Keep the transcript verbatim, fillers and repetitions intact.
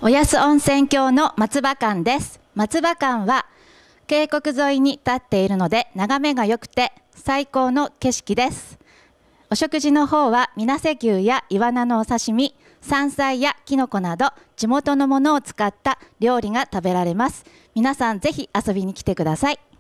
おやす温泉郷の松葉館です。松葉館は渓谷沿いに立っているので眺めが良くて最高の景色です。お食事の方は水瀬牛やイワナのお刺身、山菜やきのこなど地元のものを使った料理が食べられます。皆さんぜひ遊びに来てください。